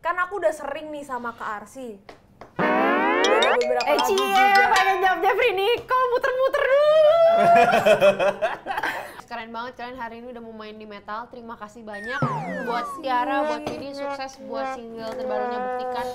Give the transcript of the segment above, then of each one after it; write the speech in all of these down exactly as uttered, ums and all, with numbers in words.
kan aku udah sering nih sama Kak Arsy. Udah beberapa Eh lagu cie, juga. pengen jawab Jeffrey Nicole, muter-muter dulu. Keren banget kalian hari ini udah mau main di metal. Terima kasih banyak buat Tiara, buat Vidi, sukses buat single terbarunya Buktikan.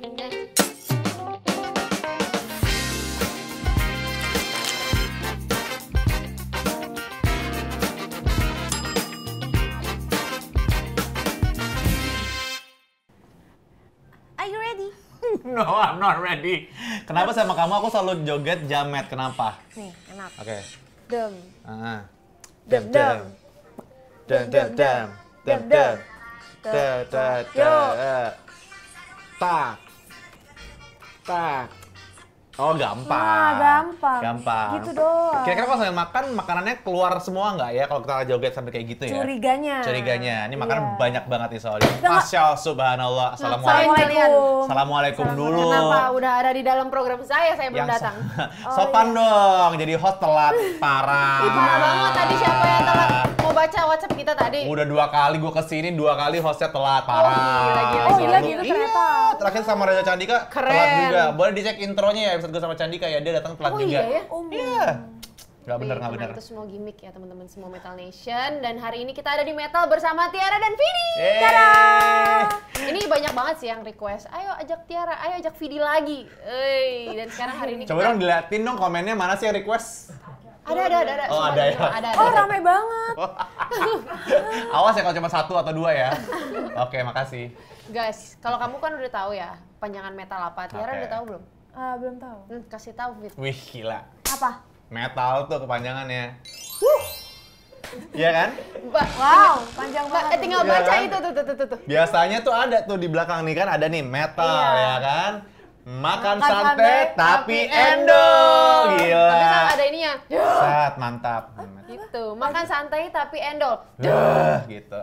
Are you ready? No, I'm not ready. Kenapa sama kamu aku selalu joget jamet? Kenapa? Nih, enak. Oke. Dem. Ah. Dem, dem. Dem dem dem. Dem dem. Da da da. Yuk. Tak. Tak. Oh, gampang. Wah, gampang. Gampang. Gitu doang. Kira-kira kalau sambil makan, makanannya keluar semua nggak ya kalau kita joget sampai kayak gitu ya? Curiganya. Curiganya. Ini makanan Iya. banyak banget nih soalnya. Nggak- Masya Allah, subhanallah. Assalamualaikum. Assalamualaikum. Assalamualaikum dulu. Kenapa udah ada di dalam program saya, saya belum Yang datang. so- sopan dong, jadi host telat parah. Ih, parah banget tadi siapa yang telat mau baca WhatsApp kita tadi? Udah dua kali gue kesini, dua kali hostnya telat parah. gila, gila, Oh, gila, iya gila. gitu ternyata. Terakhir sama Reza Candika Keren. telat juga. Boleh dicek intronya ya episode gue sama Candika ya, dia datang telat Oh juga. iya ya? Oh, Iya. Gak bener, Tapi gak bener. tenang, itu semua gimmick ya teman-teman semua Metal Nation. Dan hari ini kita ada di Metal bersama Tiara dan Vidi. Yeay. Ini banyak banget sih yang request, ayo ajak Tiara, ayo ajak Vidi lagi. Ey, dan sekarang hari ini Coba kita... dong diliatin dong komennya mana sih yang request. Ada, ada, ada, ada. Oh, Semua ada di- ya? Ada, ada, Oh, ada. rame banget. Awas ya kalau cuma satu atau dua ya. Oke, makasih. Guys, kalau kamu kan udah tahu ya panjangan metal apa. Tiara Oke. udah tahu belum? Ah, belum tahu. Hmm, kasih tahu, Fit. Wih, gila. Apa? Metal tuh kepanjangannya. Iya kan? Mbak, Wow, panjang Mbak, banget. eh, tinggal Iya baca kan? itu tuh, tuh, tuh, tuh, tuh. Biasanya tuh ada tuh di belakang nih kan ada nih metal Iya. ya kan. Makan Makan santai santai, tapi tapi endol. Gila. Tapi kan ada ininya. Set, mantap. Gitu. Makan santai tapi endol. Duh, gitu.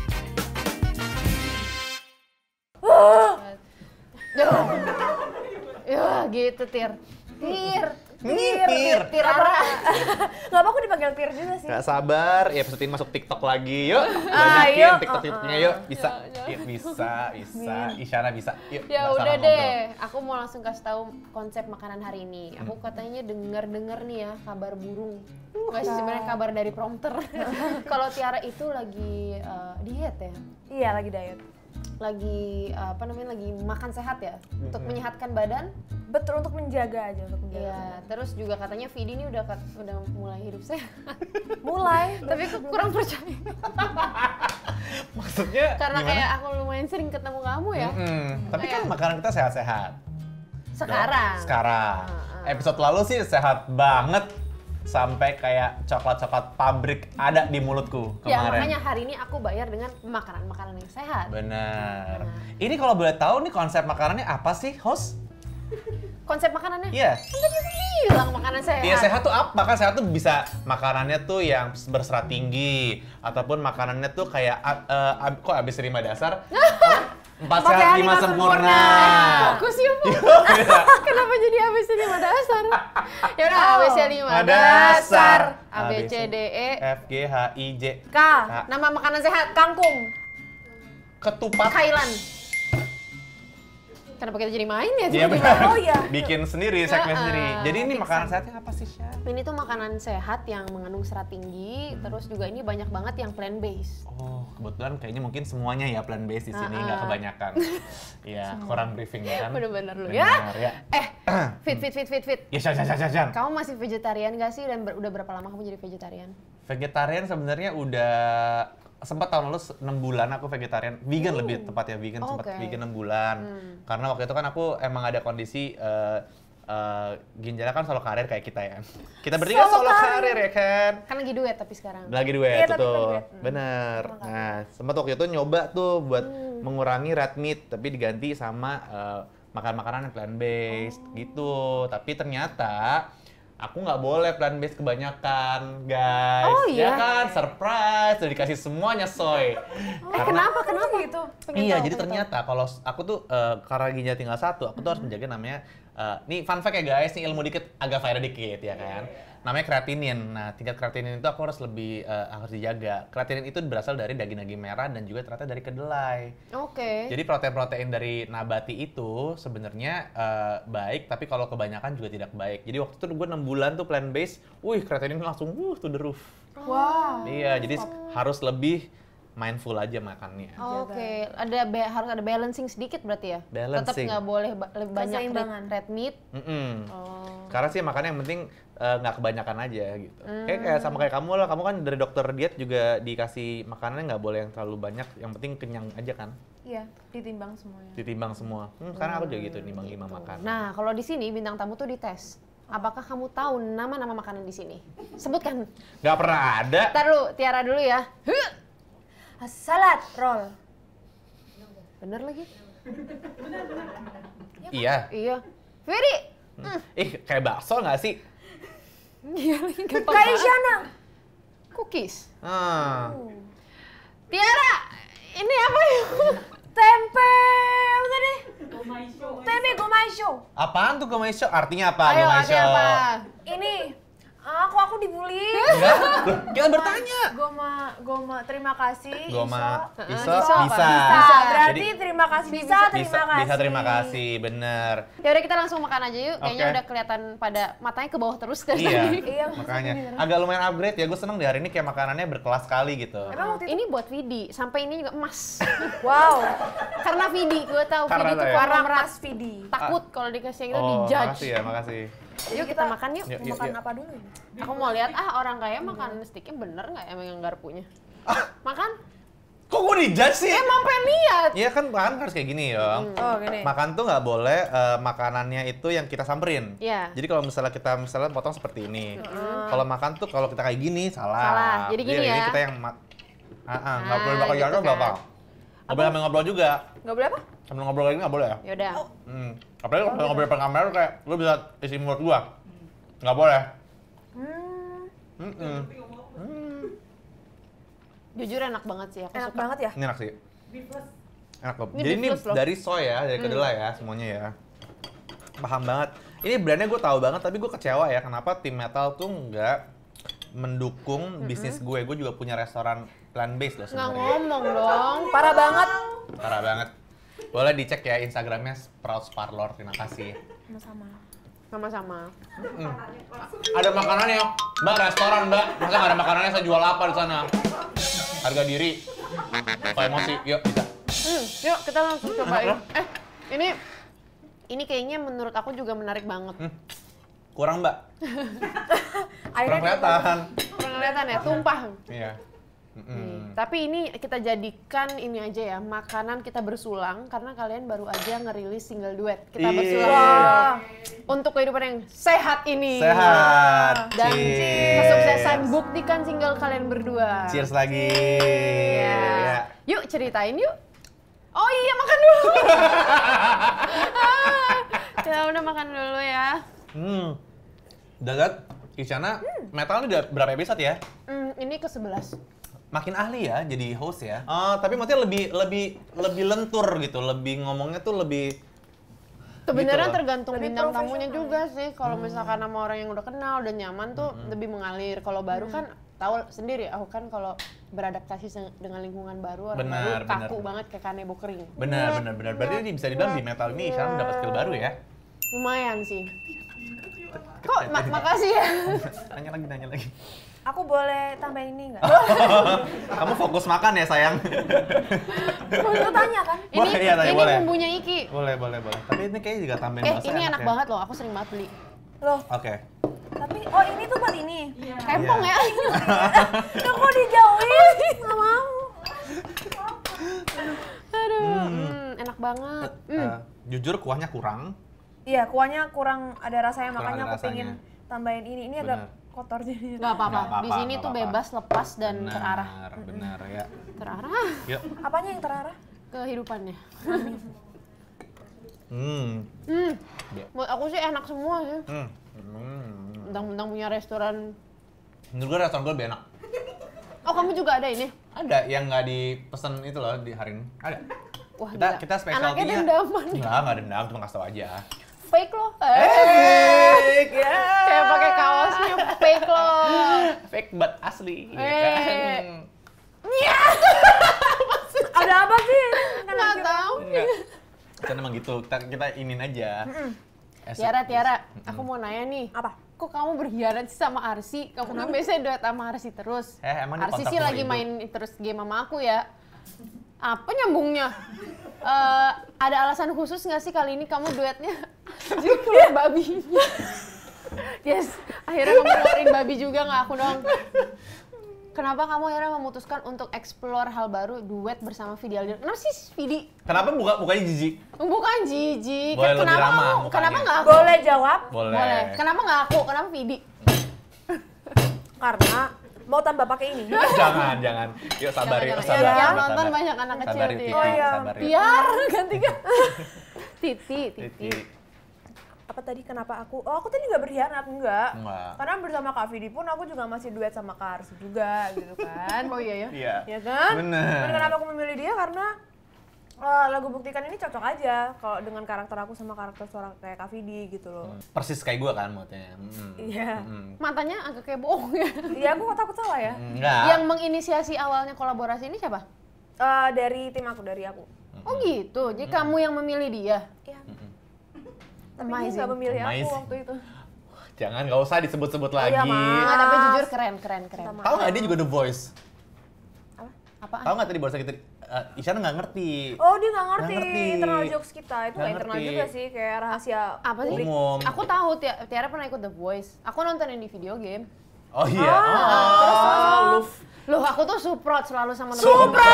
Ya, gitu, Tir. Tir. Nih, Tir. Tirara. Gak apa aku dipanggil Tir juga sih. Gak sabar, ya episode ini masuk TikTok lagi. Yuk, Ah, banyakin yuk. TikTok-TikToknya yuk. Bisa, yuk, bisa, bisa. Isyana bisa. Yuk, Ya nggak udah salah deh, aku mau langsung kasih tahu konsep makanan hari ini. Aku katanya dengar-dengar nih ya kabar burung. Nggak sih sebenarnya kabar dari prompter. Kalau Tiara itu lagi eh, diet ya, Iya, lagi diet. lagi eh, apa namanya lagi makan sehat ya, untuk menyehatkan badan. Betul, untuk menjaga aja, untuk menjaga. Iya, terus juga katanya Vidi ini udah kat- udah mulai hidup sehat. Mulai. Tapi aku kurang percaya Maksudnya karena gimana? kayak aku lumayan sering ketemu kamu ya. Mm-mm. Tapi kan Kayak- makanan kita sehat-sehat. Sekarang. Sekarang. Ah, ah. Episode lalu sih sehat banget. Sampai kayak coklat-coklat pabrik ada di mulutku Ya kemarin. makanya hari ini aku bayar dengan makanan-makanan yang sehat. Bener. Nah. Ini kalau boleh tahu nih konsep makanannya apa sih, host? Konsep makanannya? Iya. Kan tadi aku bilang makanan sehat. Iya sehat tuh apa? Makan sehat tuh bisa makanannya tuh yang berserat tinggi ataupun makanannya tuh kayak uh, uh, kok abis lima dasar? Empat Empat sehat sehat, lima lima sempurna. sempurna. Fokus ya, Bu. Iya. Kenapa jadi A B C lima dasar? Ya udah A B C lima Dasar. dasar. A B C D E. F G H I J K. Nama makanan sehat. Kangkung. Ketupat. Kailan. Kenapa kita jadi main ya? Iya tiba-tiba? benar. Oh, iya. Bikin sendiri segmen Heeh, sendiri. Jadi ini fixan. makanan sehatnya apa sih, Syah? Ini tuh makanan sehat yang mengandung serat tinggi, terus juga ini banyak banget yang plant based. Oh, kebetulan kayaknya mungkin semuanya ya plant based di sini, Heeh. nggak kebanyakan. Iya, kurang briefing ya kan? Bener-bener lu Bener, ya. ya. Eh, fit fit fit fit fit. Ya, Syah, Syah, Syah, Syah. Kamu masih vegetarian gak sih dan ber- udah berapa lama kamu jadi vegetarian? Vegetarian sebenarnya udah sempat tahun lalu enam bulan aku vegetarian, vegan lebih tepatnya vegan Oh, sempat oke. vegan enam bulan. Hmm. Karena waktu itu kan aku emang ada kondisi eh, eh, ginjalnya kan solo karir kayak kita ya. Kita bertiga Solo solo karir ya kan. Kan lagi duet tapi sekarang. Lagi duet Iya, tuh. tapi tuh. kan duet. Hmm. Bener. Nah, sempat waktu itu nyoba tuh buat mengurangi red meat tapi diganti sama eh, makan-makanan yang plant based gitu. Tapi ternyata aku nggak boleh plant based kebanyakan, guys. Oh, Ya iya? kan, surprise, udah dikasih semuanya soy. Eh, kenapa? Kenapa gitu? Pengen Iya, tahu, jadi pengen ternyata kalau s- aku tuh eh, karena ginjal tinggal satu, aku tuh harus menjaga namanya. eh, nih fun fact ya guys, nih ilmu dikit agak viral dikit ya kan. namanya kreatinin. Nah, tingkat kreatinin itu aku harus lebih uh, harus dijaga. Kreatinin itu berasal dari daging-daging merah dan juga ternyata dari kedelai. Oke. Jadi protein-protein dari nabati itu sebenarnya uh, baik, tapi kalau kebanyakan juga tidak baik. Jadi waktu itu gue enam bulan tuh plant based, wih kreatinin langsung uh to the roof. Wow. Iya, jadi harus lebih mindful aja makannya. Oke, ada ba- harus ada balancing sedikit berarti ya. Tetap Balancing. nggak boleh ba- lebih banyak red, Keseimbangan. red meat. Mm-mm. Oh. Karena sih makannya yang penting eh, nggak kebanyakan aja gitu. Kayak kayak sama kayak kamu lah, kamu kan dari dokter diet juga dikasih makanannya nggak boleh yang terlalu banyak, yang penting kenyang aja kan, Iya, ditimbang semuanya. ditimbang semua. Hmm, karena aku juga gitu nimbang lima makan. Nah, kalau di sini bintang tamu tuh dites. Apakah kamu tahu nama-nama makanan di sini? Sebutkan. Nggak pernah ada. Ntar dulu, Tiara dulu ya. Huh. Salad roll. Bener lagi? Iya. Iya. Ferry. Ih, kayak bakso nggak sih? Iya lagi. gampang Kayak banget. Isyana. Cookies. Ah. Tiara, ini apa ya? Tempe. Apa tadi? Tempe gomaisho. Apaan tuh gomaiso? Artinya apa Ayo, gomaiso? ada apa? Ini. Aku aku dibully. Enggak, loh, kita bertanya. Goma, goma, terima kasih. Goma, Iso. iso, Iso apa? bisa. Bisa. Berarti Jadi, terima kasih. Bisa, terima bisa, kasih. bisa terima kasih, bener. Ya udah kita langsung makan aja yuk. Kayaknya Oke. udah kelihatan pada matanya ke bawah terus dari Iya, tadi. Iya, makanya. Agak lumayan upgrade ya, gue seneng di hari ini kayak makanannya berkelas sekali gitu. Emang waktu itu? Ini buat Vidi, sampai ini juga emas. Wow. Karena Vidi, gue tahu Karena Vidi tuh saya. orang Warna merat Mas Vidi. takut kalau dikasih yang gitu Oh, dijudge. makasih ya, makasih. Yuk kita makan yuk. Yuk, Mau yuk, makan yuk. apa dulu ini? Aku mau lihat ah orang kaya makan sticknya bener nggak emang yang garpunya? Makan? Kok gue dijudge sih? Emang pengen lihat. Iya kan makan harus kayak gini ya. Oh, gini. Makan tuh nggak boleh eh, makanannya itu yang kita samperin. Iya. Jadi kalau misalnya kita misalnya potong seperti ini, kalau makan tuh kalau kita kayak gini salah. Salah. Jadi gini Ini ya. kita yang mak, ah, ah, nggak Ah, boleh bakal gitu jalan kan. bapak. Nggak boleh sambil ngobrol juga. Nggak boleh apa? Sambil ngobrol kayak gini nggak boleh ya. Yaudah. Hmm. Apalagi kalau ngobrol depan kamera tuh kayak lu bisa isi mulut gua. Nggak boleh. Hmm, Mm-mm. Jujur enak banget sih aku enak suka. banget ya. Ini enak sih. Enak loh. Ini Jadi ini beefless loh. dari soy ya, dari kedelai ya semuanya ya. Paham banget. Ini brandnya gue tahu banget, tapi gue kecewa ya kenapa tim metal tuh nggak mendukung bisnis gue. Gue juga punya restoran plant based loh Nggak sebenarnya. ngomong dong. Parah banget. Parah banget. Boleh dicek ya Instagramnya Sprouts Parlor. Terima kasih. Sama-sama. Sama-sama. Hmm. Ada makanannya, Mbak, restoran Mbak. Masa nggak ada makanannya, saya jual apa di sana? Harga diri. Kalau emosi, yuk bisa. Hmm, yuk kita langsung cobain. Eh, ini ini kayaknya menurut aku juga menarik banget. Hmm. Kurang Mbak, Akhirnya kurang kelihatan. Kurang kelihatan ya, tumpah. Iya. Mm-mm. Nih, tapi ini kita jadikan ini aja ya, makanan kita bersulang karena kalian baru aja ngerilis single duet. Kita Iya. bersulang Wah. untuk kehidupan yang sehat ini. Sehat. Dan Cheers. kesuksesan buktikan single kalian berdua. Cheers lagi. Ya. Ya. Yuk ceritain yuk. Oh iya makan dulu. Ya udah makan dulu ya. Hmm. Dagat, Isyana, metal ini udah berapa episode ya? Hmm, ini ke sebelas. Makin ahli ya jadi host ya. Oh, tapi maksudnya lebih lebih lebih lentur gitu, lebih ngomongnya tuh lebih Sebenarnya gitu loh. tergantung Lebih bintang tamunya profesional juga sih. Kalau misalkan sama orang yang udah kenal, udah nyaman tuh lebih mengalir. Kalau baru kan tahu sendiri, aku kan kalau beradaptasi se- dengan lingkungan baru, orang Benar, baru kaku benar. banget kayak kanebo kering. benar benar benar. Berarti ini bisa dibilang di metal ini Isyana mendapat skill baru ya. Lumayan sih. Kok ma- makasih ya. Nanya lagi, nanya lagi. Aku boleh tambahin ini nggak? Kamu fokus makan ya sayang. Lu tanya kan? Ini Boleh, iya, tanya, ini boleh. bumbunya Iki. Boleh, boleh, boleh. Tapi ini kayaknya juga tambahin Eh, rasa ini enak ya. banget loh. Aku sering banget beli. Loh, Oke. tapi oh ini tuh buat ini. Kempong Iya. ya. Kok kok dijauhin? Nggak mau. Aduh, hmm, enak banget. Hmm. Eh, jujur kuahnya kurang. Iya, kuahnya kurang ada rasanya, Kurang makanya ada aku rasanya. pengen tambahin ini. Ini agak Benar. kotor jadinya. Nggak apa-apa. Nggak apa-apa, Di sini nggak tuh apa-apa. bebas, lepas dan Benar, terarah. benar ya. Terarah Yuk. Apanya yang terarah? kehidupannya. Hmm. Hmm. Ya. Buat aku sih enak semua sih. Hmm. Hmm. Mentang-mentang punya restoran. Menurut gue restoran gue lebih enak. Oh, kamu juga ada ini? Ada yang nggak dipesan itu loh di hari ini. Ada. Wah, Kita gila. kita Anaknya spesialtinya. dendaman. Enggak, enggak dendam, cuma kasih tau aja. fake loh. Fake, ya. Kayak pakai kaosnya fake loh. Fake but asli. ya Eh. kan? Ada apa sih? Nggak tahu. Enggak. Kan emang gitu, kita, kita inin aja. As- Tiara, Tiara, aku mau nanya nih. Apa? Kok kamu berkhianat sih sama Arsi? Kamu kan biasanya duet sama Arsi terus. Eh, emang di Arsi kontak sih sama lagi ibu? main terus game sama aku ya. Apa nyambungnya? Eh, ada alasan khusus nggak sih kali ini kamu duetnya? Jadi keluar babinya. Yes, akhirnya kamu keluarin babi juga nggak aku dong. Kenapa kamu akhirnya memutuskan untuk explore hal baru duet bersama Vidi Aldiano? Kenapa sih Vidi? Kenapa buka bukanya jijik? Bukan Jiji. Boleh lebih kenapa ramah kamu? mukanya. Kenapa nggak aku? Boleh jawab? Boleh. Boleh. Kenapa nggak aku? Kenapa Vidi? Karena mau tambah pakai ini. jangan, jangan. Yuk sabar yuk, Jangan, sabar. jangan. Ya, sabar, nonton sabar. banyak anak kecil, Sabar yuk, Ti. Titi, Oh, iya. sabar yuk. Biar ganti kan. Titi, Titi. Titi. Apa tadi kenapa aku? Oh, aku tadi nggak berkhianat, enggak. Enggak. Karena bersama Kak Vidi pun aku juga masih duet sama Kak Arsi juga gitu kan. Oh iya ya. Iya. Ya kan? Bener. Dan kenapa aku memilih dia? Karena eh, lagu Buktikan ini cocok aja kalau dengan karakter aku sama karakter suara kayak Kak Vidi gitu loh. Persis kayak gue kan moodnya. Mm. Iya. Mm. Matanya agak kayak bohong ya. Iya, aku takut salah ya. Enggak. Yang menginisiasi awalnya kolaborasi ini siapa? Eh, dari tim aku, dari aku. Oh gitu. Jadi kamu yang memilih dia. Iya. Tapi dia Amazing. nggak memilih aku Amazing. waktu itu. Jangan, nggak usah disebut-sebut lagi. iya, Mas. Nggak, tapi jujur keren, keren, keren. Sama. Tahu nggak dia juga The Voice? Apaan? Tahu nggak tadi baru kita uh, Isyana nggak ngerti. Oh, dia nggak ngerti. Nggak ngerti. internal jokes kita. Itu Nggak nggak internal ngerti. juga sih, kayak rahasia. Apa sih? Umum. Aku tahu Ti- Tiara pernah ikut The Voice. Aku nontonin di video game. Oh iya. Ah, oh, terus, terus, lu Loh, aku tuh suprot selalu sama teman-teman. Supra.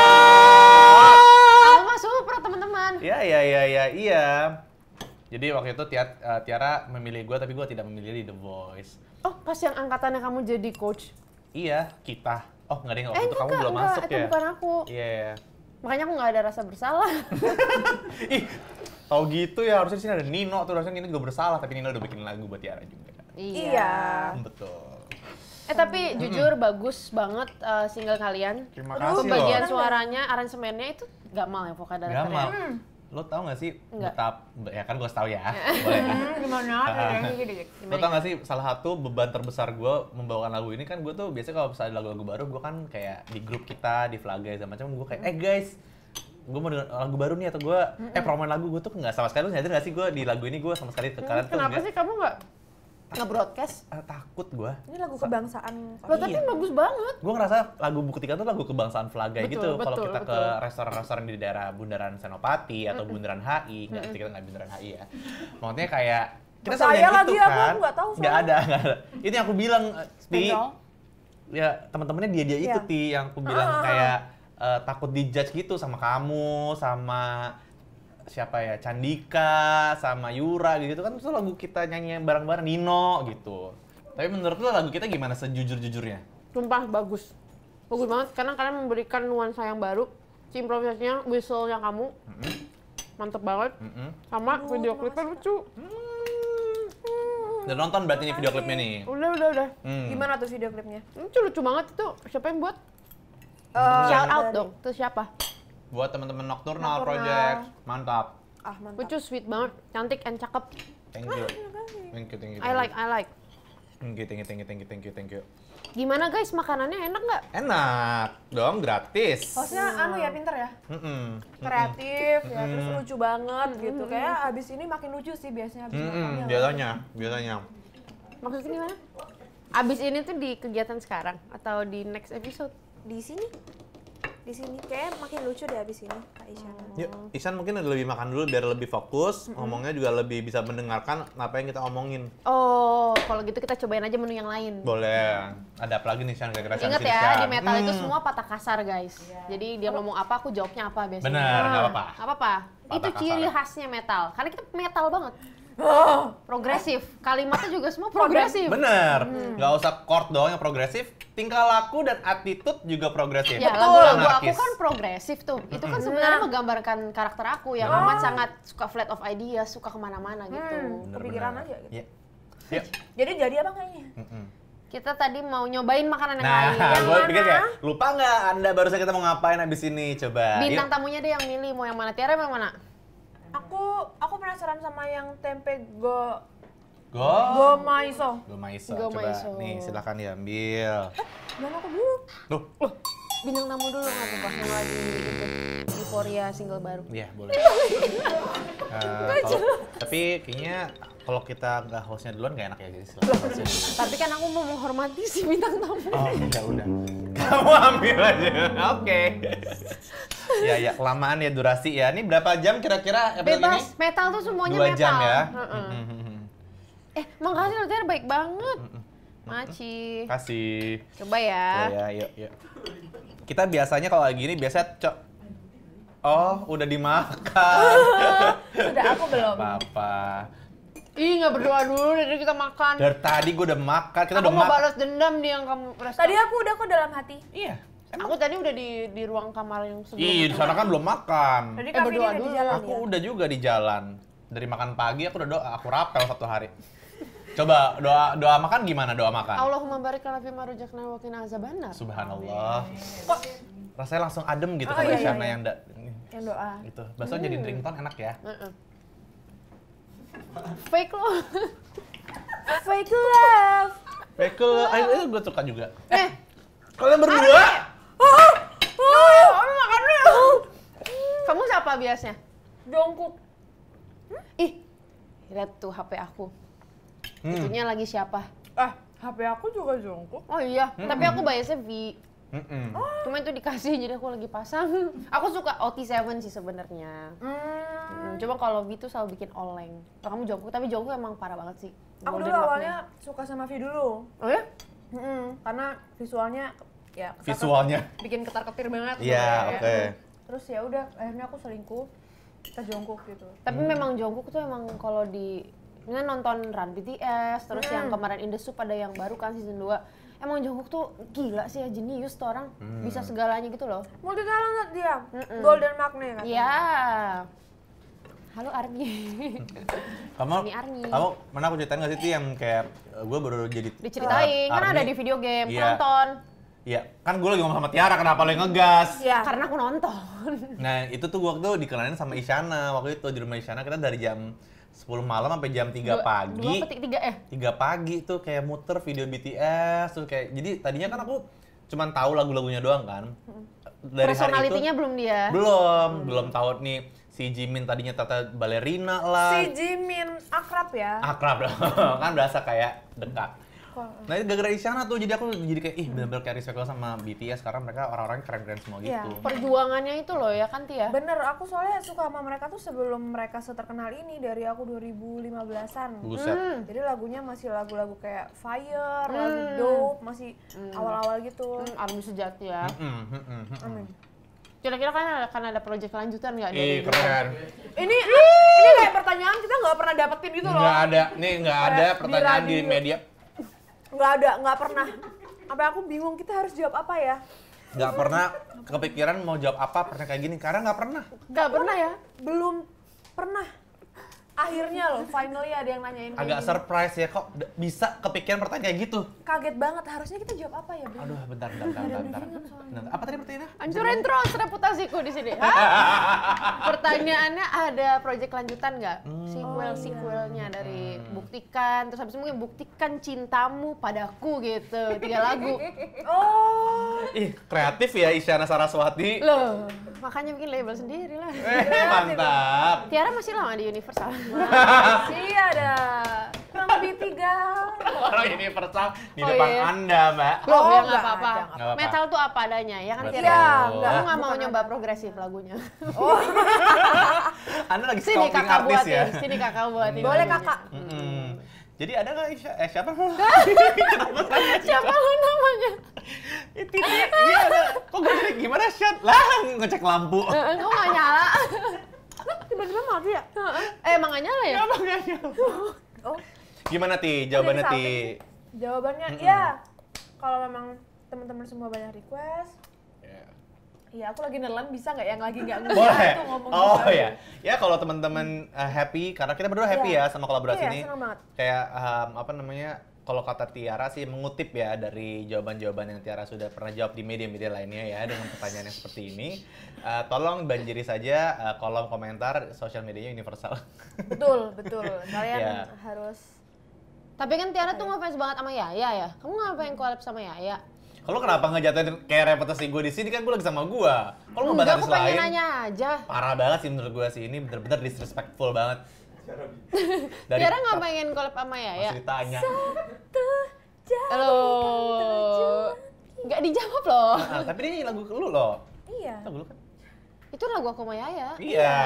Aku mah suprot teman-teman. Iya iya iya iya iya. Jadi waktu itu Tia- uh, Tiara memilih gue, tapi gue tidak memilih di The Voice. Oh, pas yang angkatannya kamu jadi coach. Iya, kita. Oh nggak ada yang waktu Eh, itu kamu enggak, belum enggak, masuk itu ya? bukan aku. Iya. Makanya aku nggak ada rasa bersalah. Ih, tau gitu ya, harusnya di sini ada Nino tuh, harusnya Nino juga bersalah, tapi Nino udah bikin lagu buat Tiara juga. Iya. Betul. Eh tapi jujur bagus banget uh, single kalian. Terima Aduh, kasih Pembagian loh. suaranya, aransemennya itu Gamal ya vokal Gamal. directornya. Lo tau gak sih Enggak. betap, ya kan gue tau ya, boleh ya. Hmm, gimana? Lo tau gak sih salah satu beban terbesar gue membawakan lagu ini kan, gue tuh biasanya kalau misalnya ada lagu-lagu baru, gue kan kayak di grup kita, di Flaga dan macam, gue kayak, eh guys, gue mau denger lagu baru nih, atau gue, eh promoin lagu, gue tuh nggak sama sekali, lo nyadar gak sih gue di lagu ini gue sama sekali tekanan tuh Kenapa nggak- sih kamu nggak nge-broadcast? eh, takut gue. Ini lagu kebangsaan. Loh, tapi bagus banget. Gue ngerasa lagu Buktikan tuh lagu kebangsaan Flaga Betul, gitu. Kalau betul, kita ke betul. restoran-restoran di daerah Bundaran Senopati atau Bundaran H I, nggak sih, kita nggak Bundaran H I ya. Maksudnya kayak kita Percaya selalu yang lagi gitu aku, kan. nggak tahu Nggak soalnya. ada, nggak ada. Itu yang aku bilang, Ti. Betul. Ya teman-temannya dia dia itu Iya. Ti yang aku bilang Ah. kayak eh, takut dijudge gitu sama kamu, sama siapa ya, Candika, sama Yura gitu kan, itu lagu kita nyanyi bareng-bareng, Nino gitu. Tapi menurut lo lagu kita gimana sejujur-jujurnya? Sumpah bagus. Bagus banget karena kalian memberikan nuansa yang baru. Si improvisasinya, whistle-nya kamu. Mantep banget. Mm-mm. Sama video klipnya lucu. Udah nonton berarti nih video klipnya nih? Udah, udah, udah. Hmm. Gimana tuh video klipnya? Lucu, lucu banget itu. Siapa yang buat? Eh, Shout out dari- dong. Itu siapa? Buat teman-teman Nocturnal, Nocturnal. Project, mantap. Ah, mantap. Lucu, sweet banget. Cantik and cakep. Thank you. Thank you, thank you. I like, I like. Thank you, thank you, thank you, thank you, thank you, thank you. Gimana guys, makanannya enak nggak? Enak dong, gratis. Hostnya anu ya, pinter ya? Mm-mm. Kreatif ya, terus lucu banget gitu. Kayak abis ini makin lucu sih biasanya abis Mm-mm, makannya. biasanya, biasanya. Maksudnya gimana? Abis ini tuh di kegiatan sekarang atau di next episode? Di sini, di sini kayak makin lucu deh abis ini Kak Isyana. Yuk, Isan mungkin lebih makan dulu biar lebih fokus, ngomongnya juga lebih bisa mendengarkan apa yang kita omongin. Oh, kalau gitu kita cobain aja menu yang lain. Boleh. Ada apa lagi nih, San? Kira-kira San Ingat sini, ya, San? di metal itu Hmm. semua patah kasar guys. Jadi dia ngomong apa, aku jawabnya apa biasanya. Benar, nggak apa-apa. Nggak apa-apa. Patah Itu ciri kasar. khasnya metal. Karena kita metal banget. Oh, Progresif. Kalimatnya juga semua progresif. Bener, Hmm. nggak usah chord doang yang progresif, tingkah laku dan attitude juga progresif. Ya, Betul. lagu-lagu aku Anarkis. kan progresif tuh. Itu kan sebenarnya menggambarkan karakter aku yang amat sangat suka flat of ideas, suka kemana-mana gitu. hmm, Bener, kepikiran bener. aja gitu. Iya. Yuk. Jadi jadi apa kayaknya? Mm-mm. Kita tadi mau nyobain makanan yang Nah, lain. gue pikir kayak, lupa nggak Anda barusan kita mau ngapain abis ini? Coba. Bintang Yuk. tamunya deh yang milih mau yang mana. Tiara mau yang mana? Aku aku penasaran sama yang tempe go Go. go maiso. Go Maiso. Go Coba Maiso. nih silakan diambil. Dan aku dulu. Tuh. Bintang tamu dulu nggak apa-apa yang lagi itu Euphoria single baru. Iya, boleh. Eh, kalau- tapi kayaknya kalau kita nggak hostnya duluan nggak enak ya guys. Silakan hostnya dulu. Tapi kan aku mau menghormati si bintang tamu. Oh, ya udah. Kamu ambil aja. Oke. Ya, ya, kelamaan ya durasi ya. Ini berapa jam kira-kira episode ini? Bebas, metal tuh semuanya Dua metal. jam ya. Heeh. Mm-mm. Eh, makasih loh, Tiara baik banget. Maci. Kasih. Coba ya. Ya, yuk, yuk. Kita biasanya kalau lagi ini biasa cok. Oh, udah dimakan. Sudah aku belum. Apa-apa. Ih, nggak berdoa dulu dari kita makan. Dari tadi gue udah makan, kita Aku udah mau makan. balas dendam di yang kamu restoran. Tadi aku udah kok dalam hati. Iya. Aku tadi udah di di ruang kamar yang sebelum. Ih, di sana kan belum makan. Tadi Eh, Kak berdoa Vidi udah di dulu. jalan Aku ya. udah juga di jalan. Dari makan pagi aku udah doa, aku rapel satu hari. Coba doa doa makan gimana doa makan? Allahumma barik lana fima razaqtana wa qina azabannar. Subhanallah. Kok Rasanya langsung adem gitu Oh, kalau iya, Isyana iya. yang da, yang doa? itu. Bakso jadi ringtone enak ya. Heeh. Fake lo. Fake love. Bekel, ayo itu gue suka juga. Eh, Kalian berdua? Oh, kamu makan dulu. kamu siapa biasanya? Jongkok. Ih, lihat tuh H P aku. Hmm. Itunya lagi siapa? Ah, H P aku juga jongkok. Oh iya, tapi aku biasanya V. Mm-mm. Cuma itu dikasih jadi aku lagi pasang. Aku suka O T tujuh sih sebenarnya. Hmm. Hmm, Coba kalau V tuh selalu bikin oleng. Kalau kamu jongkok, tapi jongkok emang parah banget sih. Aku Golden dulu bug-nya. awalnya suka sama V dulu. Oh ya? Mm-mm, karena visualnya ya ketar- Visualnya. bikin ketar-ketir banget. gitu Iya, ya. oke. Terus ya udah akhirnya aku selingkuh. Kita jongkok gitu. Tapi memang jongkok tuh emang kalau di ini nonton Run B T S, terus yang kemarin In The Soup ada yang baru kan season dua. Emang Jungkook tuh gila sih ya, jenius tuh orang. Bisa segalanya gitu loh. Multi talented dia. Mm-mm. Golden Magne kan. Iya. Halo Army. Kamu, Ini Army. kamu mana aku ceritain nggak sih Ti, yang kayak gue baru jadi Diceritain, kan Army. ada di video game, Iya. nonton. Iya, kan gue lagi ngomong sama Tiara, kenapa lo yang ngegas? Iya. Karena aku nonton. Nah, itu tuh waktu dikenalin sama Isyana. Waktu itu di rumah Isyana kita dari jam sepuluh malam sampai jam tiga Dua- pagi. Dua petik tiga eh. tiga pagi tuh kayak muter video B T S tuh kayak, jadi tadinya kan aku cuman tahu lagu-lagunya doang kan. Dari hari itu Personalitinya belum dia. belum, belum tahu nih si Jimin tadinya tata balerina lah. Si Jimin akrab ya. Akrab dong, kan berasa kayak dekat. Kok- Nah itu gara-gara Isyana tuh, jadi aku jadi kayak ih bener-bener kayak respect banget sama B T S karena mereka orang-orang keren-keren semua Iya. gitu. Perjuangannya itu loh ya kan Tia. Bener, aku soalnya suka sama mereka tuh sebelum mereka seterkenal ini, dari aku dua ribu lima belasan. Buset. Hmm. Jadi lagunya masih lagu-lagu kayak Fire, lagu Dope, masih awal-awal gitu. Hmm, Army sejati ya. Mm, mm, mm, mm. Amin. Kira-kira kan ada, kan ada project lanjutan nggak Ih dari keren. Ini ini kayak pertanyaan kita nggak pernah dapetin gitu loh. Nggak ada, nih nggak ada Kayak di pertanyaan di radio. media. Nggak ada, nggak pernah. Sampai aku bingung kita harus jawab apa ya? Nggak pernah kepikiran mau jawab apa pernah kayak gini, karena nggak pernah. Nggak pernah ya? Belum pernah. Akhirnya loh, finally ada yang nanyain kayak Agak gini. surprise ya, kok d- bisa kepikiran pertanyaan kayak gitu. Kaget banget, harusnya kita jawab apa ya, Bro? Aduh, bentar, bentar, bentar, bentar. Bentar, apa tadi pertanyaannya? Hancurin terus reputasiku di sini. Hah? Pertanyaannya ada project lanjutan nggak? Sequel sequelnya dari buktikan, terus habis itu mungkin buktikan cintamu padaku gitu, tiga lagu. Oh, Ih, kreatif ya Isyana Saraswati. Loh, makanya bikin label sendiri lah. Eh, mantap. Tiara masih lama di Universal. masih ada. Kurang lebih tiga. Orang ini persal di Oh, depan iya. Anda, Mbak. Loh, Oh, ya nggak nggak apa-apa. ada, nggak apa-apa. Metal tuh apa adanya, ya kan Betul. Tiara? Iya, Aku nggak. nggak mau bukan nyoba progresif lagunya. Oh, Anda lagi Sini scouting kakak artis buatin, ya? sini kakak buatin. boleh lagunya. kakak. Mm-mm. Jadi ada nggak Isya? Eh siapa? Siapa lu namanya? Itu dia, dia ada. Kok gak jadi gimana shot? Lah, ngecek lampu. Eh, Kok nggak nyala? Tiba-tiba mati ya? Eh, emang nggak nyala ya? Apa nggak nyala? Oh, Gimana Ti? Jawabannya Dari Ti? samping. Jawabannya Mm-mm. ya. Kalau memang teman-teman semua banyak request, Ya. iya aku lagi nelan bisa nggak yang lagi nggak ngomong Boleh. itu ngomong Oh juga. ya. Ya kalau teman-teman uh, happy karena kita berdua happy Iya. ya sama kolaborasi Iya, ini. senang banget. Kayak um, apa namanya? kalau kata Tiara sih mengutip ya dari jawaban-jawaban yang Tiara sudah pernah jawab di media-media lainnya ya dengan pertanyaan yang seperti ini. Uh, tolong banjiri saja uh, kolom komentar sosial medianya Universal. Betul, betul. Kalian Ya. harus Tapi kan Tiara tuh ngefans banget sama Yaya ya. Kamu ngapain collab sama Yaya? Kalau kenapa ngejatuhin kayak reputasi gue di sini kan gue lagi sama gue. Kalau mau Enggak, bahas aku artis pengen lain, nanya aja. parah banget sih menurut gue sih ini bener-bener disrespectful banget. Dari Tiara nggak pengen collab sama Yaya? masih ditanya. Halo. Nggak dijawab loh. Nah, tapi ini lagu lu loh. iya. Lagu lu kan? Itu lagu aku sama Yaya. Iya.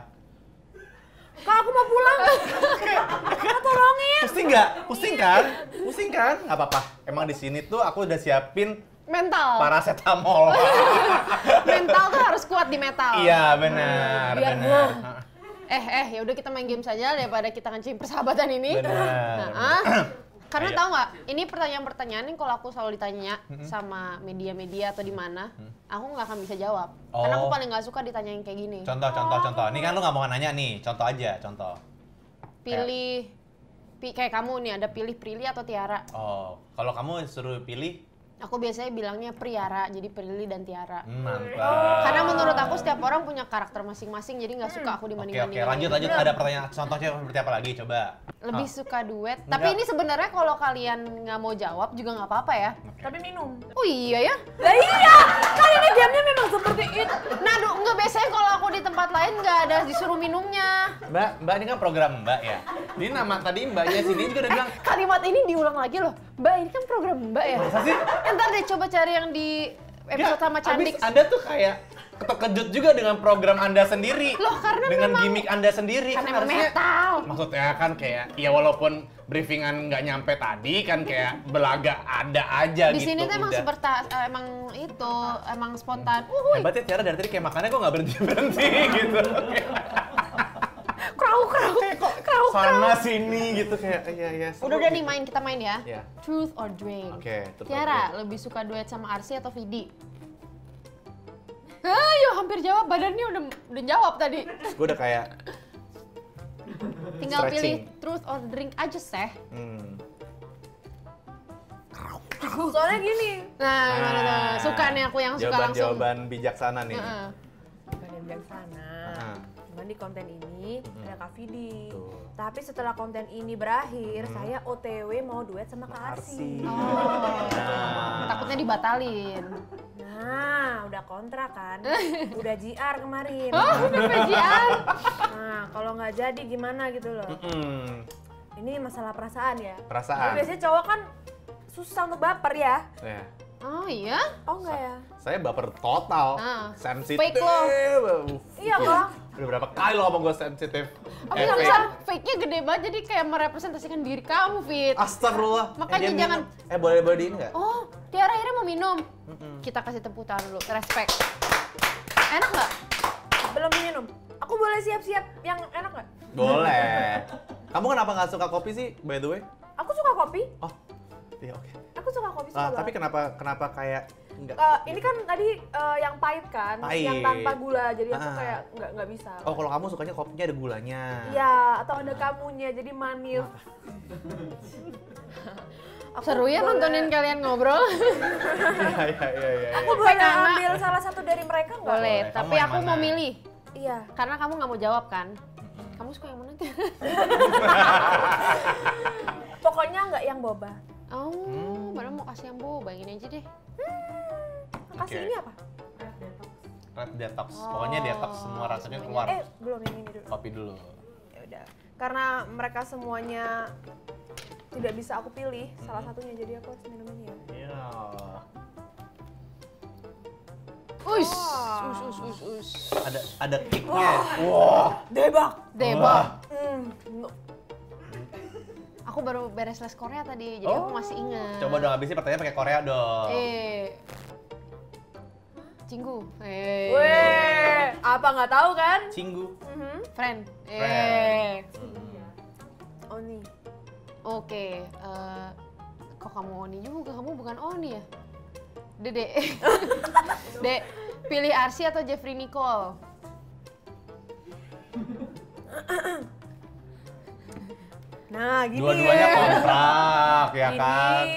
Kak, aku mau pulang. Kak, tolongin. Pusing nggak? Pusing kan? Pusing kan? Nggak apa-apa. Emang di sini tuh aku udah siapin Mental. paracetamol. Mental tuh harus kuat di metal. Iya benar. Biar benar. gua- Eh, eh, ya udah kita main game saja daripada kita ngancing persahabatan ini. Benar. Nah, karena Ayo. tahu nggak, ini pertanyaan-pertanyaan yang kalau aku selalu ditanya sama media-media atau di mana, aku nggak akan bisa jawab. Karena aku Oh. paling nggak suka ditanyain kayak gini. Contoh, contoh, contoh. Ini kan lu nggak mau nanya nih. Contoh aja, contoh. Pilih, pi- kayak kamu nih ada pilih Prilly atau Tiara. Oh, kalau kamu suruh pilih, Aku biasanya bilangnya Priara, jadi Prilly dan Tiara. hmm, mantap. Karena menurut aku setiap orang punya karakter masing-masing, jadi nggak suka aku Oke, dibanding-bandingin. oke. Lanjut, lanjut. Ada pertanyaan. Contohnya seperti apa lagi? Coba. Lebih Ah. suka duet. Enggak. Tapi ini sebenarnya kalau kalian nggak mau jawab juga nggak apa-apa ya. Tapi minum. Oh iya ya? Lah iya, kan ini gamenya memang seperti itu. Nah, du- nggak biasanya kalau aku di tempat lain nggak ada disuruh minumnya. Mbak, Mbak ini kan program Mbak ya. Ini nama tadi Mbaknya sini juga udah bilang, Kalimat ini diulang lagi loh. Mbak, ini kan program Mbak ya. masa sih? Ntar deh coba cari yang di episode sama Candik. abis Anda tuh kayak terkejut juga dengan program Anda sendiri. Loh, karena dengan memang- gimmick Anda sendiri. Karena Kan emang harusnya- metal. Maksudnya kan kayak, ya walaupun briefingan nggak nyampe tadi kan kayak belaga ada aja Di gitu. sini tuh emang udah. seperti emang itu emang spontan. Hebat ya Tiara dari tadi kayak makannya kok nggak berhenti-berhenti gitu. Krau krau krau. Sana sini gitu kayak, iya iya. seru Udah udah gitu. nih main kita main ya. Iya. Truth or drink. Oke, truth or Tiara drink. lebih suka duet sama Arsy atau Vidi? Ayo hampir jawab, badannya udah udah jawab tadi. Gue udah kayak, Tinggal Stretching. pilih truth or drink aja seh. hmm. Soalnya gini. Nah, gimana tuh? Suka nih aku yang suka langsung. Jawaban-jawaban bijaksana nih. Heeh. Bukan yang bijaksana. Ah. Cuman di konten ini ada Kak Vidi. Betul. Tapi setelah konten ini berakhir, saya O T W mau duet sama Kak Arsi. Arsi. Oh. Nah. Takutnya dibatalin. Nah, udah kontrak kan? Udah J R kemarin. Oh, udah P J R. Nah, kalau nggak jadi gimana gitu loh. Mm-mm. Ini masalah perasaan ya. Perasaan. Jadi biasanya cowok kan susah untuk baper ya. Ya. Oh iya? Oh enggak ya? Saya baper total, Ah, sensitif. fake lo. Iya kok. Udah berapa kali lo ngomong gue sensitif? Tapi Eh, nggak fake. bisa, fake-nya gede banget jadi kayak merepresentasikan diri kamu, Fit. Astagfirullah. Makanya dia minum. jangan- Eh boleh boleh di ini nggak? Oh, Tiara akhirnya mau minum. Kita kasih tepuk tangan dulu, respect. Enak nggak? Belum minum. Aku boleh siap-siap yang enak nggak? Boleh. Kamu kenapa nggak suka kopi sih, by the way? Aku suka kopi. Oh, iya oke. Aku suka kopi suka Ah, banget. tapi kenapa kenapa kayak enggak? Eh, ini kan tadi eh, yang pahit kan, Pahit. yang tanpa gula, jadi aku Ah. kayak nggak nggak bisa. Oh, kalau kamu sukanya kopinya ada gulanya. Iya, atau ada kamunya, jadi manis. Aku Seru ya boleh- nontonin kalian ngobrol. Iya iya iya iya. Aku boleh Karena- ambil salah satu dari mereka nggak? Boleh, Boleh. tapi Kamu yang aku mau mana? milih. Iya. Karena kamu nggak mau jawab kan? Kamu suka yang mana? Pokoknya nggak yang boba. Oh, Hmm. padahal mau kasih yang boba, ini aja deh. Kasih Oke. ini apa? Red detox. Pokoknya detox semua rasanya keluar. Eh, belum yang ini dulu. Kopi dulu. Ya udah. Karena mereka semuanya tidak bisa aku pilih salah satunya, jadi aku harus minum ini ya. Iya. Us, Wah. us, us, us, us. Ada ada kicknya. Wah. Debak. Deba. Hmm. no. Aku baru beres les Korea tadi, jadi aku masih ingat. Coba dong habisin pertanyaan pakai Korea dong. Eh. Cinggu. Eh. Weh, apa nggak tahu kan? Cinggu. Mhm. Friend. Eh. Friend. Oni. Oke, eh, kok kamu Oni juga? Kamu bukan Oni ya? Dede. Dek, pilih Arsy atau Jeffrey Nah, gini. Dua-duanya kontrak, ya Gini. kan?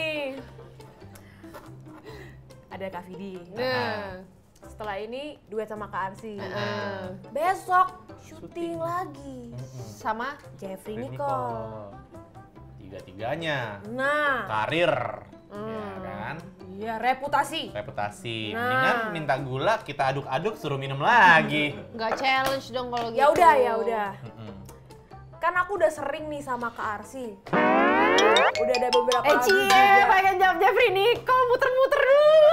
Ada Kak Vidi. Nah. Setelah ini duet sama Kak Arsi. Heeh. Besok syuting lagi Sama Jeffrey Ini Nicole. kok tiga-tiganya Nah, karir, ya Hmm. kan? iya reputasi. Reputasi. Nah. Mendingan minta gula kita aduk-aduk suruh minum lagi. nggak challenge dong kalau gitu. Ya udah, ya udah. Mm-mm. Kan aku udah sering nih sama Kak Arsi. Udah ada beberapa Eh lagu cie, juga. pengen jawab Jeffrey Nicole, muter-muter dulu.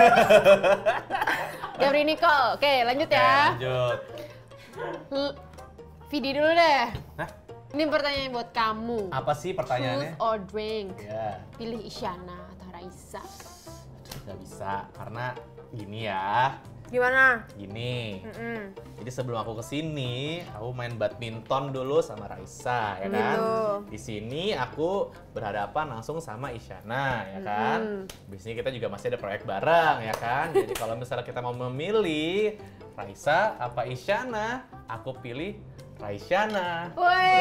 Jeffrey Nicole, oke lanjut Oke, ya. lanjut. L- Vidi dulu deh. Hah? Ini pertanyaan buat kamu. Apa sih pertanyaannya? Food or drink? Ya, Pilih Isyana atau Raisa? nggak bisa karena gini ya, Gimana? gini. Mm-mm. Jadi sebelum aku kesini, aku main badminton dulu sama Raisa, ya kan? Gitu. Di sini aku berhadapan langsung sama Isyana, ya kan? Mm. Di sini kita juga masih ada proyek bareng, ya kan? Jadi kalau misalnya kita mau memilih Raisa apa Isyana, aku pilih Raisyana.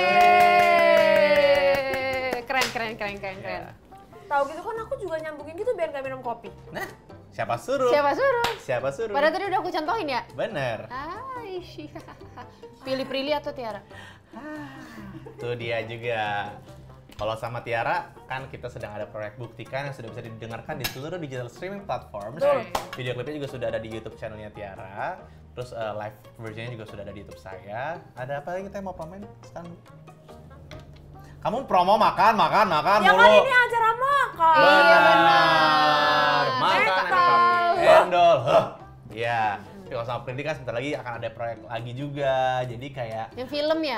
Wih, keren keren keren keren keren. Ya. Tahu gitu kan aku juga nyambungin gitu biar gak minum kopi. Nah, siapa suruh? Siapa suruh? Siapa suruh? Padahal tadi udah aku contohin ya. Bener. Aisyah. Pilih Prilly atau Tiara? Tuh dia juga. Kalau sama Tiara, kan kita sedang ada proyek Buktikan yang sudah bisa didengarkan di seluruh digital streaming platform. Betul. Video klipnya juga sudah ada di YouTube channelnya Tiara. Terus uh, live versionnya juga sudah ada di YouTube saya. Ada apa lagi kita yang mau promoin sekarang? Kamu promo makan, makan, makan Ya mulu. kan ini acara makan. Iya, benar. Makan Endol. endol. Huh. Iya. Tapi kalau sama Prilly kan sebentar lagi akan ada proyek lagi juga. Jadi kayak Yang film ya?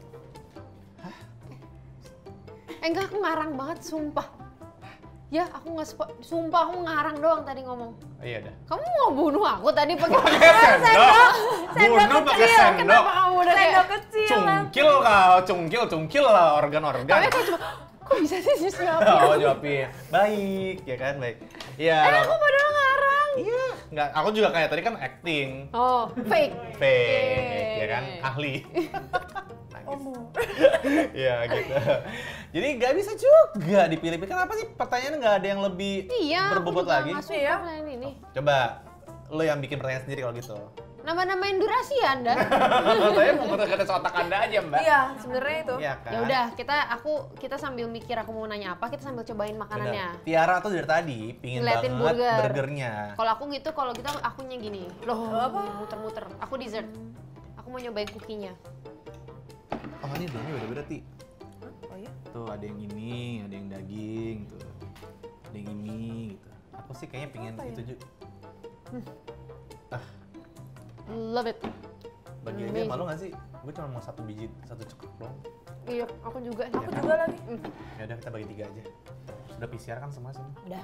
Eh enggak, aku ngarang banget, sumpah. Ya, aku nggak spo- sumpah aku ngarang doang tadi ngomong. oh, iya dah. Kamu mau bunuh aku tadi pakai Pakai sendok. Bunuh pakai kecil. sendok. Kenapa kamu udah kayak Sendok kecil. Cungkil kau, cungkil, cungkil lah organ-organ. Tapi aku cuma kok bisa sih just jawab? Oh, jawabin. Baik, ya kan, baik. Iya. Eh, aku padahal ngarang. Iya, nggak. Aku juga kayak tadi kan acting, Oh, fake. fake, ya kan, ahli. Omong. Iya gitu. Jadi nggak bisa juga dipilih-pilih. Kenapa sih pertanyaannya nggak ada yang lebih Iya, aku berbobot juga lagi? nggak suka Iya. pertanyaan ini. Coba lo yang bikin pertanyaan sendiri kalau gitu. Nama-namain durasi ya Anda. Saya mau kata otak Anda aja, Mbak. Iya, sebenarnya itu. Iya kan? Ya udah, kita aku kita sambil mikir aku mau nanya apa, kita sambil cobain makanannya. Bener. Tiara tuh dari tadi pingin Ngeliatin banget burger. burgernya. Kalau aku gitu, kalau kita akunya gini. Loh, apa? muter-muter. Aku dessert. Aku mau nyobain kukinya. Oh ini dulunya beda-beda, Ti. Oh iya. Tuh ada yang ini, ada yang daging, tuh. Ada yang ini, gitu. Aku sih kayaknya pingin Apa ya? itu juga. Love it. Bagi aja Amazing. malu nggak sih? Gue cuma mau satu biji, satu cekuk dong. Iya, aku juga. Aku juga lagi. Ya udah kita bagi tiga aja. Sudah P C R kan semua sini. Udah.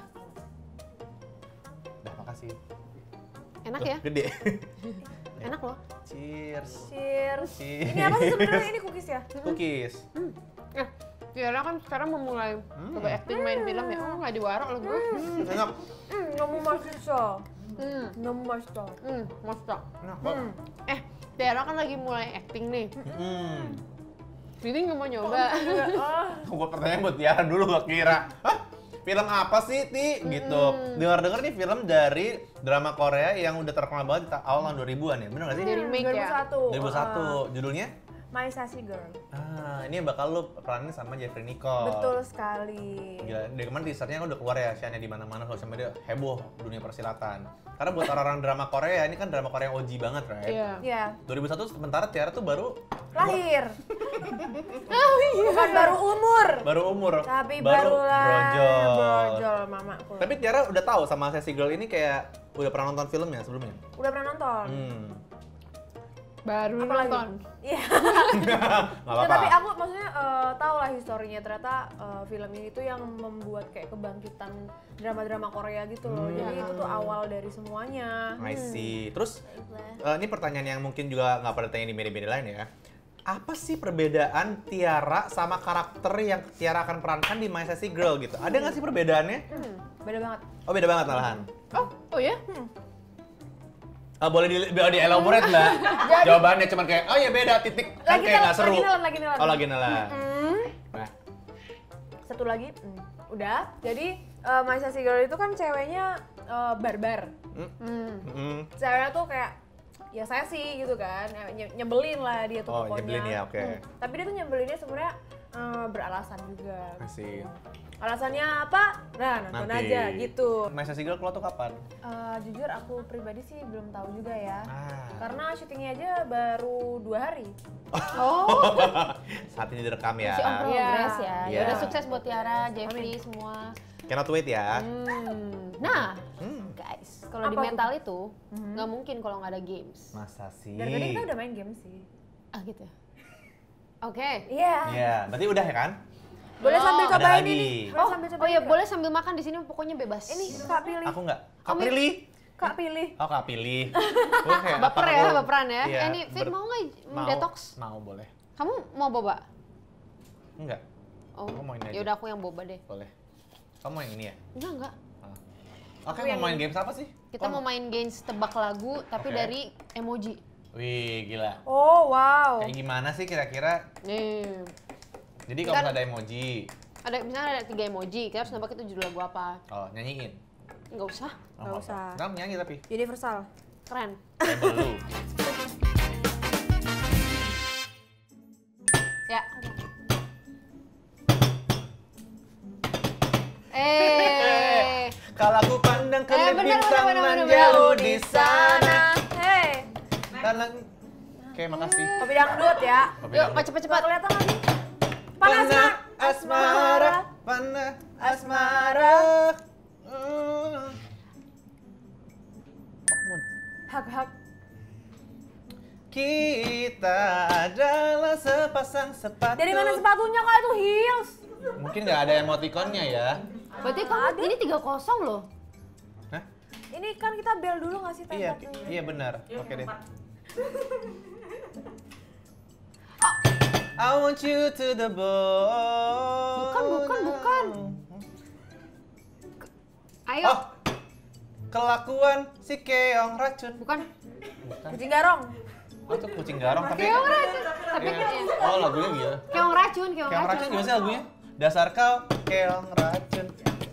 Udah makasih. Enak Loh, ya? Gede. Enak loh. Cheers. Cheers. Cheers. Ini apa sih sebenarnya? Ini cookies ya? Cookies. Eh, Tiara kan sekarang memulai Hmm. coba acting main film ya. Oh, nggak diwaro loh gue. Hmm, enak. Hmm, nemu mahasiswa. Hmm, Nemu mahasiswa. hmm, masak. Enak banget. Hmm. Eh, Tiara kan lagi mulai acting nih. Hmm. Jadi nggak mau nyoba. Ah, Gue pertanyaan buat Tiara dulu gak kira. Hah? Film apa sih, Ti? Gitu. Dengar-dengar nih film dari drama Korea yang udah terkenal banget di ta- awal tahun dua ribuan ya. Bener gak sih? Di remake dua ribu ya? satu. dua ribu satu. Judulnya? My Sassy Girl. Ah, ini yang bakal lu peranin sama Jeffrey Nicole. Betul sekali. Gila, dari kemarin teasernya udah keluar ya, Shania di mana-mana sosial media heboh dunia persilatan. Karena buat orang-orang drama Korea, ini kan drama Korea yang O G banget, right? Iya. Iya. dua ribu satu sementara Tiara tuh baru Lahir. Bukan baru umur. baru umur. Tapi baru barulah brojol. brojol mamaku. Tapi Tiara udah tahu sama Sassy Girl ini kayak udah pernah nonton filmnya sebelumnya? Udah pernah nonton? Hmm. Baru Apalagi? nonton. Iya. Nggak Ya, apa-apa. tapi aku maksudnya eh, tahu lah historinya. Ternyata eh, film ini tuh yang membuat kayak kebangkitan drama-drama Korea gitu loh. Hmm. Jadi itu tuh awal dari semuanya. I see. Terus Baiklah. eh, ini pertanyaan yang mungkin juga nggak pada tanya di media-media lain ya. Apa sih perbedaan Tiara sama karakter yang Tiara akan perankan di My Sassy Girl gitu? Ada nggak sih perbedaannya? Hmm, beda banget. Oh beda banget malahan. Oh, oh ya? Ah, boleh di, boleh di elaborate mbak? Jawabannya cuma kayak, oh ya beda titik. Kan Lagi kayak nelan, nggak seru. lagi nelan, lagi nelan. Oh lagi nelan. Hmm, Nah, Satu lagi, hmm, udah. Jadi uh, My Sassy Girl itu kan ceweknya uh, barbar. Hmm. Mm. Ceweknya tuh kayak ya saya sih gitu kan, nye- nyebelin lah dia tuh Oh, pokoknya. nyebelin ya, oke. Hmm, Tapi dia tuh nyebelinnya sebenarnya uh, beralasan juga. Masih. Alasannya apa? Nah, nonton Nanti. aja gitu. My Sassy Girl keluar tuh kapan? Uh, jujur aku pribadi sih belum tahu juga ya. Ah. Karena syutingnya aja baru dua hari. Oh, Saat ini direkam ya. masih on progress ya. Iya. Ya udah sukses buat Tiara, Jeffrey semua. Cannot wait ya. Hmm. Nah, Hmm. guys, kalau di Apa mental itu nggak mungkin kalau nggak ada games. Masa sih? Dari tadi kita udah main game sih. Ah gitu ya. Oke. Iya. Iya, berarti udah ya kan? Boleh Oh, sambil ada cobain lagi. ini. Boleh Oh, sambil oh cobain ya nggak? boleh sambil makan di sini pokoknya bebas. Ini Kak pilih. Aku nggak. Kak Kami- pilih. Kak pilih. Oh, Kak pilih. Gua kayak Baper apa ya, aku- baperan ya. Iya, Eh, ini Fit ber- mau nggak mau, detox? Mau, boleh. Kamu mau boba? Enggak, Oh, Aku mau ini aja. ya udah aku yang boba deh. boleh. Kamu yang ini ya? Enggak enggak. Ah. Oke, Aku yang mau main ini. games apa sih? Kita Oh, mau main games tebak lagu tapi Oke. dari emoji. Wih, gila. Oh, wow. Kayak gimana sih kira-kira? Nih. Jadi kalau Kan- misalnya ada emoji, Ada misalnya ada tiga emoji, kita harus nebak itu judul lagu apa. oh nyanyiin. Enggak usah. Oh, Nggak usah. Kamu nyanyi tapi. Universal. Keren. Label lu. Ya. Eh. Kalau aku pandang ke Eh, bener, bintang bener, bener, nan bener, jauh bener. di sana. Hei, Karena Oke, makasih. kopi dangdut ya. Kopi Yuk, dangdut. cepet-cepet. Nggak kelihatan lagi. Panas, Panah Mak. asmara, panah asmara. Hmm. Hak-hak. Kita adalah sepasang sepatu. Dari mana sepatunya kak itu heels? Mungkin nggak ada emoticonnya ya. Berarti kamu ini tiga kosong loh. Hah? Ini kan kita bel dulu nggak sih Iya, tembak dulu? iya benar. Oke deh. I want you to the bone. Bukan, bukan, bukan. Ayo. Oh, kelakuan si keong racun. Bukan. Bukan. Kucing garong. Oh, itu kucing garong tapi. Keong racun. Tapi Iya. kan Oh, lagunya gitu. keong racun, keong Keong racun racun. gimana sih lagunya? Dasar kau keong racun.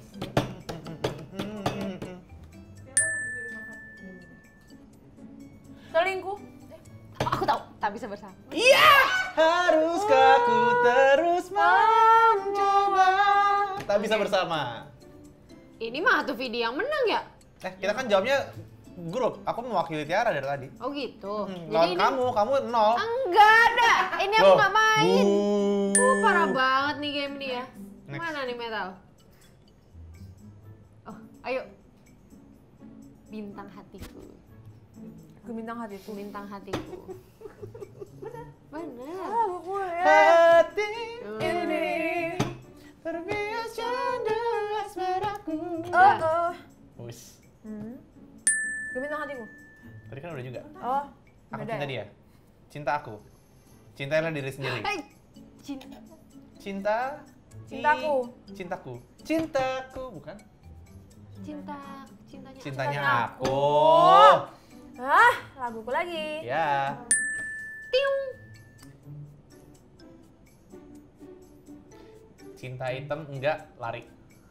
Selingkuh. Oh, aku tahu, tak bisa bersama. Iya. Haruskah ku terus mencoba? Tak bisa bersama. Ini mah tuh video yang menang ya? Eh, kita kan jawabnya grup. Aku mewakili Tiara dari tadi. Oh gitu. Hmm, Jadi lawan ini kamu, kamu nol. enggak ada. Ini aku Loh, nggak main. bu. Uh, parah banget nih game ini ya. Next. Mana nih metal? Oh, ayo. Bintang hatiku. Gue bintang hati tuh. Bintang hatiku. Bener. Ah, gue ya. Hati ini terbias canda asmaraku. Oh, oh. Wis. Hmm. Gue bintang hatiku. Tadi kan udah juga. Oh, Aku beda cinta ya? dia. Cinta aku. Cintailah diri sendiri. Hai. Cinta. Cinta. Cintaku. i- Cintaku. Cintaku, bukan? Cinta. Cintanya. Cintanya aku. aku. Ah, laguku lagi. Ya. Tiung. Cinta hitam enggak lari.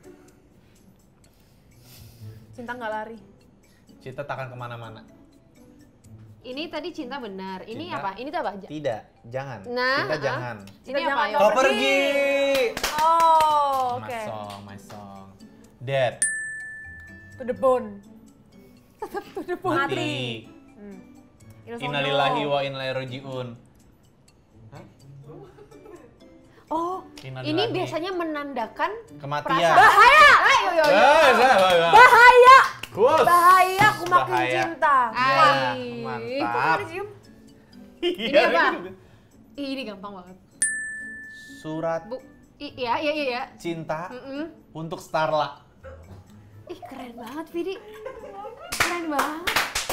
Cinta nggak lari. Cinta takkan kemana-mana. Ini tadi cinta benar. Ini Cinta. apa? Ini tuh apa? Tidak, jangan. Nah, Cinta ah. jangan. Ini Cinta apa? jangan Ayo. kau Kau pergi. Oh, oke. My song, my song. Dead. To the bone. Tetap to the bone. Mati. Hmm. Il Sogno. Innalillahi wa inna ilaihi raji'un. Oh, Innalillahi. Ini biasanya menandakan kematian. bahaya! Ayo, yo, yo. Eh, saya- Bahaya! Kus. Bahaya, aku makin Bahaya. cinta. Ay. Ya, Kok mantap. ada cium? Ini Iya, apa? gitu. Ih, ini gampang banget. Surat Bu, i- iya, iya, iya, iya. cinta Mm-mm. untuk Starla. Ih, keren banget, Vidi. Keren banget.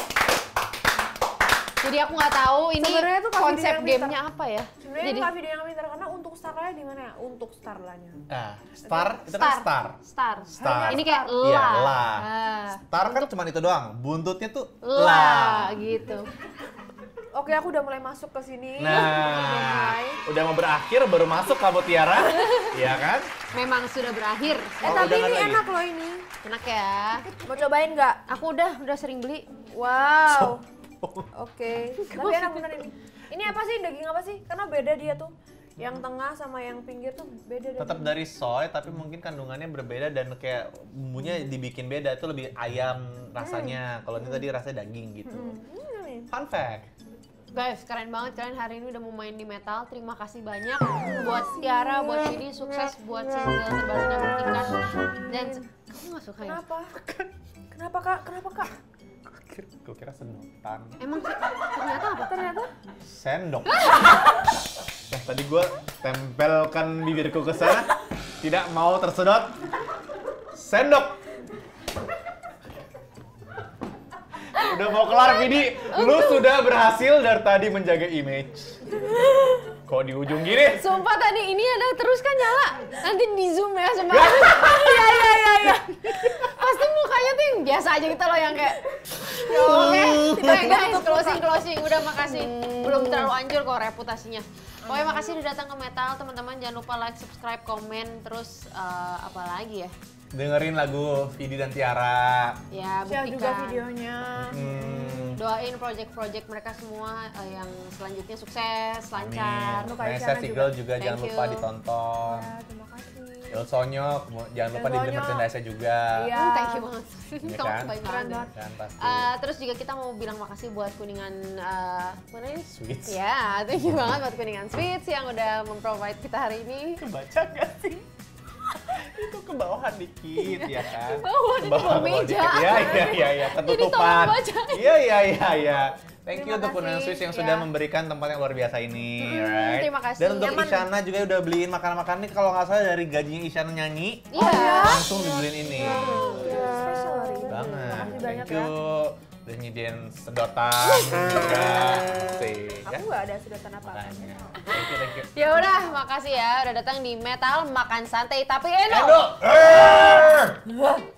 Jadi aku nggak tahu ini Sebenarnya tuh Kak Vidi konsep yang minta. gamenya apa ya. Sebenarnya Jadi Kak Video yang pintar karena untuk Starlanya di mana ya? Untuk Starlanya. Nah, star itu kan star. Star. Star. Ini kayak la. Iya, la. Ah. Star kan cuma itu doang. Buntutnya tuh La, la. gitu. Oke, aku udah mulai masuk ke sini. Nah, Udah mulai. udah udah mau berakhir baru masuk kamu Tiara. Iya kan? Memang sudah berakhir. Eh Oh, tapi udah ini nggak lagi? enak loh ini. Enak ya. Mau cobain nggak? Aku udah udah sering beli. Wow. Oke. Tapi enak bener ini. Ini apa sih, daging apa sih? Karena beda dia tuh. Yang tengah sama yang pinggir tuh beda daging. Tetap dari soy tapi mungkin kandungannya berbeda dan kayak bumbunya dibikin beda. Itu lebih ayam rasanya. Kalau ini tadi rasanya daging gitu. Hmm. Fun fact. Guys, keren banget kalian hari ini udah mau main di metal. Terima kasih banyak buat Tiara, buat Vidi, sukses buat single terbarunya Buktikan. Dan kamu nggak suka ya? Kenapa? Kenapa kak? Kenapa kak? Gue kira sedotan. Emang sih, ternyata apa? Ternyata Sendok. Nah, tadi gue tempelkan bibirku ke sana, tidak mau tersedot. Sendok. Udah mau kelar, Vidi. Lu sudah berhasil dari tadi menjaga image. Kok di ujung gini? Sumpah tadi ini ada terus kan nyala. Nanti di zoom ya sama. iya iya iya iya. Pasti mukanya tuh yang biasa aja gitu loh yang kayak. Oke, okay. Guys, closing closing. Udah makasih. Belum terlalu anjur kok reputasinya. Pokoknya makasih udah datang ke Metal, teman-teman. Jangan lupa like, subscribe, komen, terus uh, apa lagi ya? Dengerin lagu Vidi dan Tiara. Ya, Share juga buktikan. videonya. Hmm. Doain project-project mereka semua uh, yang selanjutnya sukses, lancar. Amin. Untuk Nesa Aisyana Sigel juga. juga Thank jangan lupa you. ditonton. Ya, terima kasih. Il Sonyok, jangan lupa Il dibeli Sonyok. merchandise-nya juga. Iya. Hmm, thank you banget. Iya Kamu kan? baik Keren banget. banget. Kan pasti. Uh, terus juga kita mau bilang makasih buat Kuningan uh, mana ini? Sweets. Ya, thank you banget buat Kuningan Sweets yang udah memprovide kita hari ini. Kebaca gak sih? Itu ke bawahan dikit ya kan? Ke bawah, di bawah meja. dikit. Iya iya iya iya, Jadi ketutupan. tolong bacain. Iya iya iya iya. Thank you Terima untuk Kuningan kasih, Sweets yang ya. sudah memberikan tempat yang luar biasa ini, right? terima kasih. Dan untuk Nyaman. Isyana juga udah beliin makanan-makanan ini kalau nggak salah dari gajinya Isyana nyanyi, Iya. langsung dibeliin ini. Ya. Spesial hari ini. Banget. Makasih banyak Thank ya. you. Udah nyediain sedotan juga. Sih. Aku nggak ada sedotan apa-apa. Makanya. Thank you, thank you. Ya udah, makasih ya udah datang di Metal, makan santai tapi enak. Endo! Eh!